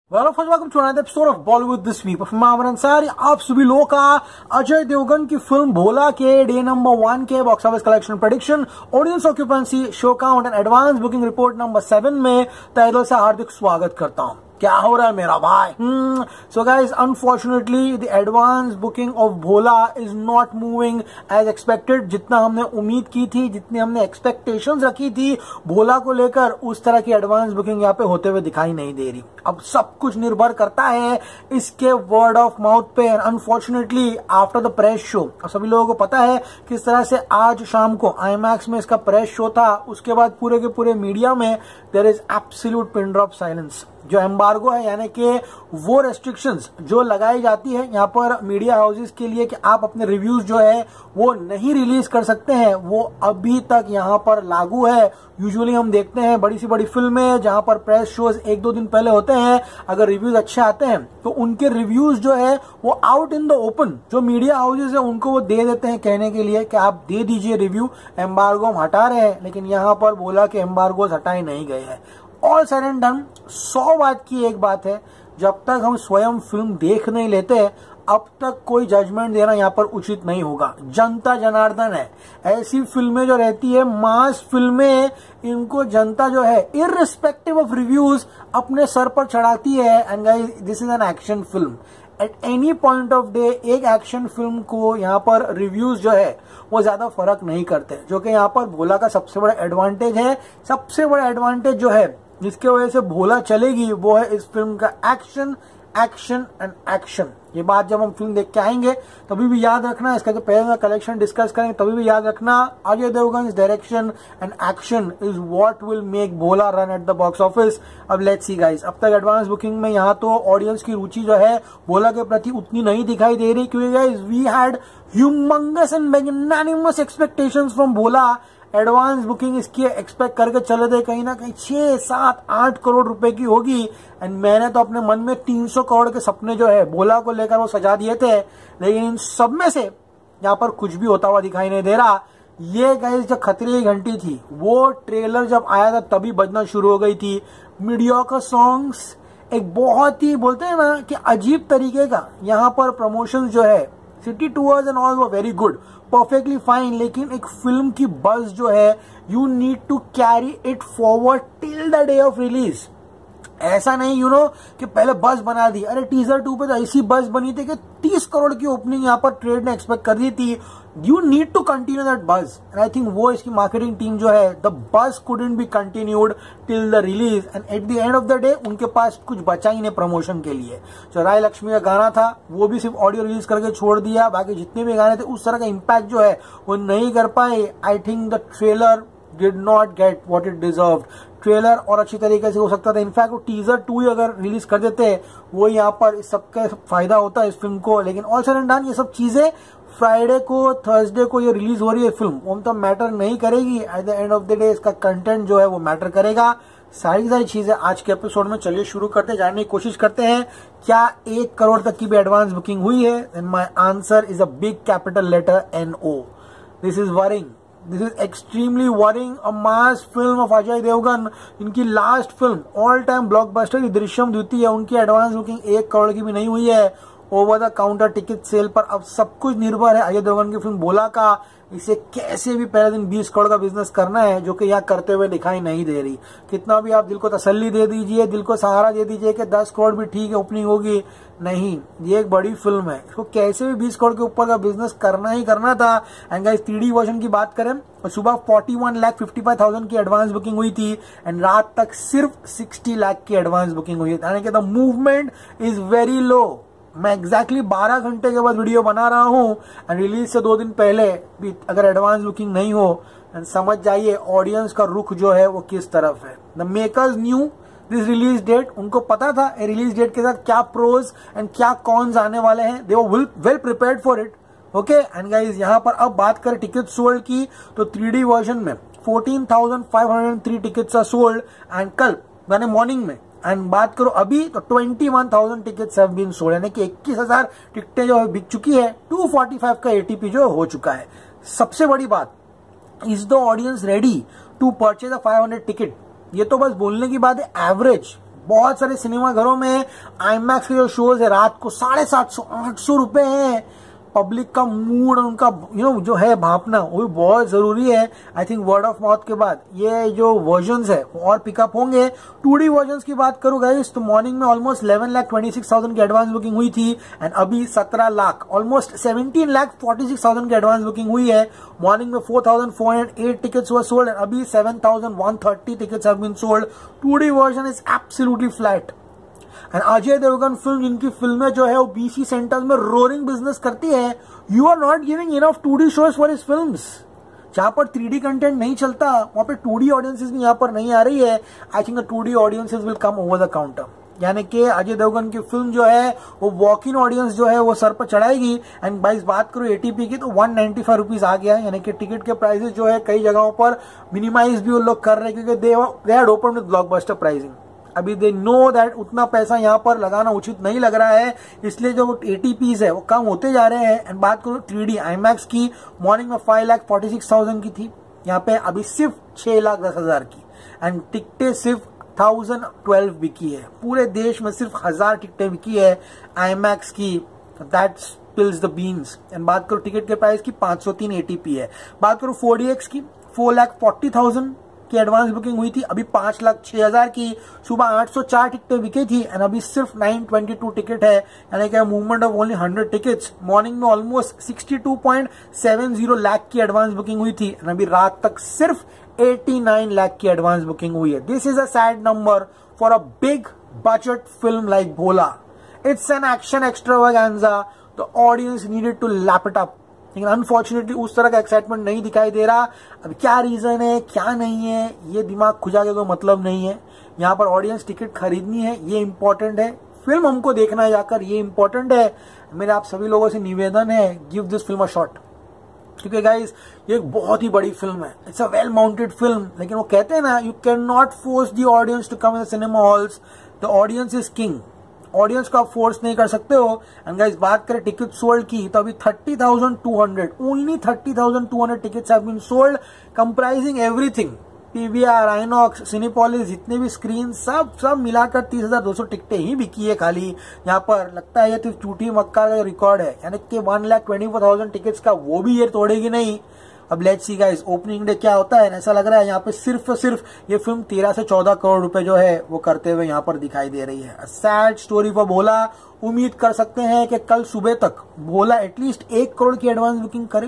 Well first welcome to another episode of Bollywood this week of Mamar Ansari. आप सभी लोगों का अजय देवगन की फिल्म भोला के डे नंबर 1 के box office collection prediction, audience occupancy, show count and advance booking report number 7 में तहे दिल से हार्दिक स्वागत करता हूं। क्या हो रहा है मेरा भाई? So guys, unfortunately the advance booking of Bhola is not moving as expected. जितना हमने उम्मीद की थी, जितनी हमने एक्सपेक्टेशंस रखी थी भोला को लेकर, उस तरह की एडवांस बुकिंग यहाँ पे होते हुए दिखाई नहीं दे रही। अब सब कुछ निर्भर करता है इसके वर्ड ऑफ माउथ पे। Unfortunately after the press show, सभी लोगों को पता है किस तरह से आज शाम को आईमैक्स में इसका प्रेस शो था, उसके बाद पूरे के पूरे मीडिया में there is absolute pin drop silence. जो एम्बार्गो है, यानी कि वो रेस्ट्रिक्शंस जो लगाई जाती है यहाँ पर मीडिया हाउसेस के लिए कि आप अपने रिव्यूज जो है वो नहीं रिलीज कर सकते हैं, वो अभी तक यहाँ पर लागू है। यूजुअली हम देखते हैं बड़ी सी बड़ी फिल्में जहां पर प्रेस शोज 1-2 दिन पहले होते हैं, अगर रिव्यूज अच्छे आते हैं तो उनके रिव्यूज जो है वो आउट इन द ओपन जो मीडिया हाउसेस है उनको वो दे देते हैं कहने के लिए कि आप दे दीजिए रिव्यू, एम्बार्गो हम हटा रहे हैं। लेकिन यहाँ पर बोला कि एम्बार्गो हटाए नहीं गए हैं। ऑल सेड एंड डन, 100 बात की एक बात है, जब तक हम स्वयं फिल्म देख नहीं लेते अब तक कोई जजमेंट देना यहाँ पर उचित नहीं होगा। जनता जनार्दन है, ऐसी फिल्में जो रहती है मास फिल्में, इनको जनता जो है इररिस्पेक्टिव ऑफ रिव्यूज अपने सर पर चढ़ाती है। And guys, this is an action film. At any point of day एक एक्शन फिल्म को यहाँ पर रिव्यूज जो है वो ज्यादा फर्क नहीं करते, जो कि यहाँ पर भोला का सबसे बड़ा एडवांटेज है। सबसे बड़ा एडवांटेज जो है जिसके वजह से भोला चलेगी वो है इस फिल्म का एक्शन, एक्शन एंड एक्शन। ये बात जब हम फिल्म देख के आएंगे तभी भी याद रखना, इसका जो पहले कलेक्शन डिस्कस करेंगे तभी भी याद रखना, Ajay Devgn direction and action is what will make Bholaa run at the box office. अब लेट्स सी गाइस, अब तक एडवांस बुकिंग में यहाँ तो ऑडियंस की रुचि जो है भोला के प्रति उतनी नहीं दिखाई दे रही, क्योंकि guys we had humungous and magnanimous expectations from Bholaa. Advance booking इसकी एक्सपेक्ट करके चले थे कहीं ना कहीं 6, 7, 8 करोड़ रुपए की होगी। एंड मैंने तो अपने मन में 300 करोड़ के सपने जो है भोला को लेकर वो सजा दिए थे, लेकिन इन सब में से यहाँ पर कुछ भी होता हुआ दिखाई नहीं दे रहा। ये गाइस जो खतरे की घंटी थी वो ट्रेलर जब आया था तभी बजना शुरू हो गई थी। मीडियोकर सॉन्ग्स, एक बहुत ही बोलते हैं ना कि अजीब तरीके का यहाँ पर प्रमोशन जो है, सिटी टूर्स एंड ऑल वो वेरी गुड, परफेक्टली फाइन, लेकिन एक फिल्म की बज़ जो है you need to carry it forward till the day of release. ऐसा नहीं कि पहले बस बना दी। अरे टीजर 2 पे तो ऐसी बस बनी थी कि 30 करोड़ की ओपनिंग यहाँ पर ट्रेड ने एक्सपेक्ट कर दी थी। You need to continue that buzz and I think वो इसकी मार्केटिंग टीम जो है, the buzz couldn't be continued till the release. And at the end of the day उनके पास कुछ बचा ही नहीं प्रमोशन के लिए। जो राय लक्ष्मी का गाना था वो भी सिर्फ ऑडियो रिलीज करके छोड़ दिया, बाकी जितने भी गाने थे उस तरह का इम्पैक्ट जो है वो नहीं कर पाए। I think the trailer did not get what it deserved. Trailer और अच्छी तरीके से हो सकता था, इनफैक्ट वो टीजर 2 ही अगर रिलीज कर देते वो यहाँ पर इस सबका फायदा होता है इस फिल्म को। लेकिन ऑल सेड एंड डन, ये सब चीजें फ्राइडे को, थर्सडे को ये रिलीज हो रही है फिल्म, वो तो मैटर नहीं करेगी। At the end of the day इसका कंटेंट जो है वो मैटर करेगा। सारी चीजें आज के एपिसोड में चलिए शुरू करते हैं, जानने की कोशिश करते हैं क्या 1 करोड़ तक की भी एडवांस बुकिंग हुई है। And my answer is a big capital letter NO। This is worrying, this is extremely worrying. A mass film of Ajay Devgn, इनकी last film all time blockbuster Drishyam द्वितीय, उनकी एडवांस बुकिंग 1 करोड़ की भी नहीं हुई है over the counter ticket sale पर। अब सब कुछ निर्भर है अजय देवगन की फिल्म भोला का, इसे कैसे भी पहले दिन 20 करोड़ का बिजनेस करना है, जो कि यहाँ करते हुए दिखाई नहीं दे रही। कितना भी आप दिल को तसल्ली दे दीजिए, दिल को सहारा दे दीजिए कि 10 करोड़ भी ठीक है ओपनिंग होगी, नहीं, ये एक बड़ी फिल्म है, इसको कैसे भी 20 करोड़ के ऊपर का बिजनेस करना ही करना था। एंड गाइस, 3D वर्जन की बात करें तो सुबह 41,55,000 की एडवांस बुकिंग हुई थी एंड रात तक सिर्फ 60 लाख की एडवांस बुकिंग हुई है, यानी कि the movement is very low. मैं एग्जैक्टली 12 घंटे के बाद वीडियो बना रहा हूं एंड रिलीज से 2 दिन पहले भी अगर एडवांस बुकिंग नहीं हो, समझ जाइए ऑडियंस का रुख जो है वो किस तरफ है। The makers knew this release date, उनको पता था रिलीज डेट के साथ क्या प्रोज एंड क्या कॉन्स आने वाले हैं, they were well prepared for it. Okay and guys, यहाँ पर अब बात करें टिकट सोल्ड की तो 3D वर्जन में 14,503 टिकट्स आर सोल्ड एंड कल यानी मॉर्निंग में। एंड बात करो अभी तो 21,000 टिकट्स हैव बीन सोल्ड, यानी कि 21,000 टिकटें जो बिक चुकी है। 245 का ATP जो हो चुका है। सबसे बड़ी बात, is the audience ready to purchase a 500 ticket? ये तो बस बोलने की बात है। एवरेज बहुत सारे सिनेमा घरों में आईमैक्स के जो शोज है रात को 750-800 रुपए हैं। पब्लिक का मूड, उनका जो है भापना, वो भी बहुत जरूरी है। I think word of mouth के बाद ये जो वर्जन्स है और पिकअप होंगे। 2D वर्जन्स की बात करूं गाइस तो मॉर्निंग में ऑलमोस्ट 11,26,000 की एडवांस बुकिंग हुई थी एंड अभी 17 लाख, ऑलमोस्ट 17,46,000 की एडवांस बुकिंग हुई है। मॉर्निंग में 4,408 टिकट्स वर सोल्ड एंड अभी 7,130 tickets have been sold. 2D version is absolutely flat. And Ajay Devgn film, जिनकी फिल्में जो है वो BC सेंटर्स में रोरिंग बिजनेस करती है, you are not giving enough 2D shows for his films. जहां पर 3D कंटेंट नहीं चलता वहां पे 2D ऑडियंसेस भी यहां पर नहीं आ रही है। I think the 2D audiences will come over the counter, यानी कि अजय देवगन की फिल्म जो है वो वॉक इन ऑडियंस जो है वो सर पर चढ़ाएगी। एंड भाई बात करो ATP की तो 195 रुपीज आ गया है, यानी कि टिकट के प्राइसेस जो है कई जगहों पर मिनिमाइज भी वो लोग कर रहे हैं क्योंकि they had open with blockbuster pricing. अभी दे नो दैट उतना पैसा यहाँ पर लगाना उचित नहीं लग रहा है, इसलिए जो ATPs है वो कम होते जा रहे हैं। एंड बात करो 3D IMAX की, मॉर्निंग में 5,46,000 की थी, यहाँ पे अभी सिर्फ 6,10,000 की एंड टिकटें सिर्फ 1,012 बिकी है। पूरे देश में सिर्फ 1,000 टिकटें बिकी है IMAX की। That spills the beans. And बात करो टिकट के प्राइस की 503 ATP है। बात करो 4DX की, 4,40,000 की एडवांस बुकिंग हुई थी, अभी 5,06,000 की। सुबह 804 टिकटें बिकी थी एंड अभी सिर्फ 922 टिकट है, यानी कि movement of only 100 tickets. Morning में ऑलमोस्ट 62.70 लाख की एडवांस बुकिंग हुई थी एंड अभी रात तक सिर्फ 89 लाख की एडवांस बुकिंग हुई है। This is a sad number for a big budget film like Bholaa. It's an action extravaganza, the audience needed to lap it up, लेकिन अनफॉर्चुनेटली उस तरह का एक्साइटमेंट नहीं दिखाई दे रहा। अब क्या रीजन है क्या नहीं है ये दिमाग खुजा के कोई मतलब नहीं है। यहाँ पर ऑडियंस टिकट खरीदनी है, ये इंपॉर्टेंट है, फिल्म हमको देखना है जाकर, ये इंपॉर्टेंट है। मेरे आप सभी लोगों से निवेदन है, give this film a shot, क्योंकि गाइस ये एक बहुत ही बड़ी फिल्म है, it's a well mounted film. लेकिन वो कहते हैं ना, you can not force the audience to come in the cinema halls, the audience is king. Audience को आप फोर्स नहीं कर सकते हो। एंड गाइस बात करें टिकट सोल्ड की तो अभी 30,200, only 30,200 tickets have been sold, comprising everything, PVR, INOX, Cinepolis, जितने भी स्क्रीन सब मिलाकर 30,200 टिकटें ही बिकी है खाली। यहाँ पर लगता है ये तो चूटी मक्का का रिकॉर्ड है, यानी कि 1,24,000 टिकट्स का वो भी ये तोड़ेगी नहीं। अब let's see guys opening day क्या होता है। ऐसा लग रहा है यहाँ पे सिर्फ और सिर्फ ये फिल्म 13 से 14 करोड़ रुपए जो है वो करते हुए यहाँ पर दिखाई दे रही है। Sad story for Bholaa. उम्मीद कर सकते हैं कि कल सुबह तक भोला एटलीस्ट 1 करोड़ की एडवांस बुकिंग करे।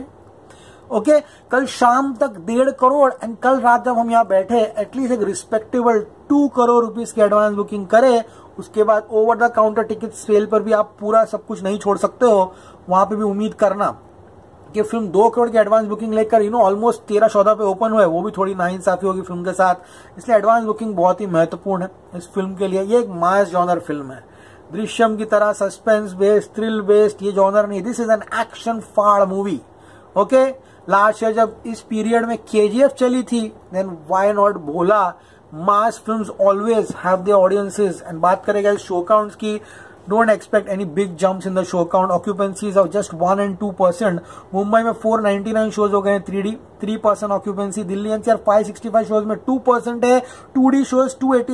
ओके, कल शाम तक 1.5 करोड़ एंड कल रात जब हम यहाँ बैठे एटलीस्ट एक रिस्पेक्टेबल 2 करोड़ रुपीस की एडवांस बुकिंग करे। उसके बाद over the counter ticket sale पर भी आप पूरा सब कुछ नहीं छोड़ सकते हो, वहां पे भी उम्मीद करना कि फिल्म 2 करोड़ की एडवांस बुकिंग लेकर ऑलमोस्ट 13-14 पे ओपन हुए, वो भी थोड़ी नाइंसाफी होगी फिल्म के साथ। इसलिए एडवांस बुकिंग बहुत ही महत्वपूर्ण है इस फिल्म के लिए। ये एक मास जॉनर फिल्म है, दृश्यम की तरह सस्पेंस बेस्ड, थ्रिल बेस्ड ये जॉनर नहीं। दिस इज एन एक्शन फाड़ मूवी। ओके, लास्ट ईयर जब इस पीरियड में KGF चली थी, then why not Bholaa. Mass films always have their audiences. And बात करेगा इस शो काउंट्स की, don't expect any big jumps in the show count. Occupancies of just 1 and 2%. Mumbai में 499 शोज हो गए 3D, 3% occupancy. Delhi NCR 565 shows में 2% है। 2D शोज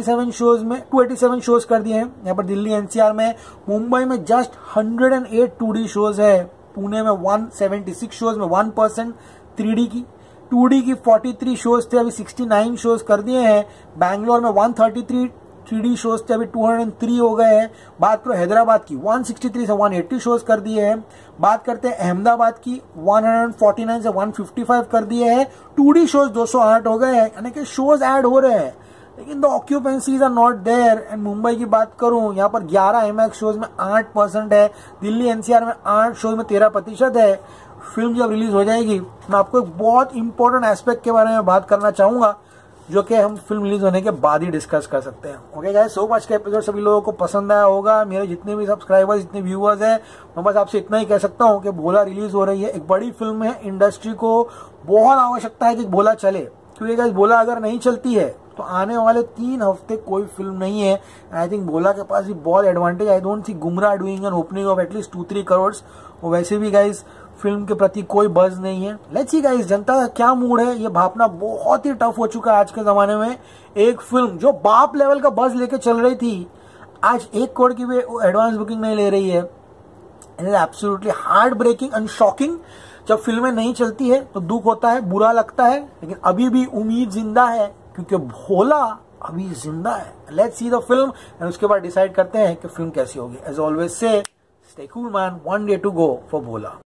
287 शोज कर दिए हैं यहाँ पर दिल्ली NCR में। मुंबई में जस्ट 108 2D शोज है। पुणे में 176 शोज में 1% 3D की। 2D की 43 शोज थे, अभी 69 शोज कर दिए हैं। बैंगलोर में 133 3D शोज थे, अभी 203 हो गए हैं। बात करो हैदराबाद की, 163 से 180 शोज कर दिए हैं। बात करते हैं अहमदाबाद की, 149 से 155 कर दिए हैं। 2D शोज 208 हो गए हैं, यानी कि शोज ऐड हो रहे हैं, लेकिन the occupancies are not there. And Mumbai की बात करूं, यहाँ पर 11 IMAX शोज में 8% है। दिल्ली NCR में 8 शोज में 13% है। फिल्म जब रिलीज हो जाएगी मैं आपको एक बहुत इंपॉर्टेंट एस्पेक्ट के बारे में बात करना चाहूंगा, जो कि हम फिल्म रिलीज होने के बाद ही डिस्कस कर सकते हैं। ओके गाइस, सो आज का एपिसोड सभी लोगों को पसंद आया होगा। मेरे जितने भी सब्सक्राइबर्स, जितने व्यूअर्स हैं, मैं बस आपसे इतना ही कह सकता हूं कि भोला रिलीज हो रही है, एक बड़ी फिल्म है। इंडस्ट्री को बहुत आवश्यकता है कि भोला चले, क्योंकि गाइस भोला अगर नहीं चलती है तो आने वाले 3 हफ्ते कोई फिल्म नहीं है। आई थिंक भोला के पास भी बहुत advantage. I don't see Gumraah doing an opening of at least 2-3 crore. और वैसे भी गाइस फिल्म के प्रति कोई बज नहीं है। लेट्स सी गाइस, जनता का क्या मूड है ये भापना बहुत ही टफ हो चुका है आज के जमाने में। एक फिल्म जो बाप लेवल का बज लेके चल रही थी, आज 1 करोड़ की भी एडवांस बुकिंग नहीं ले रही है। It is absolutely heart breaking and shocking. जब फिल्में नहीं चलती है तो दुख होता है, बुरा लगता है, लेकिन अभी भी उम्मीद जिंदा है क्योंकि भोला अभी जिंदा है। Let's see the film and उसके बाद डिसाइड करते हैं कि फिल्म कैसी होगी। As always say, stay cool man, 1 day to go for Bhola.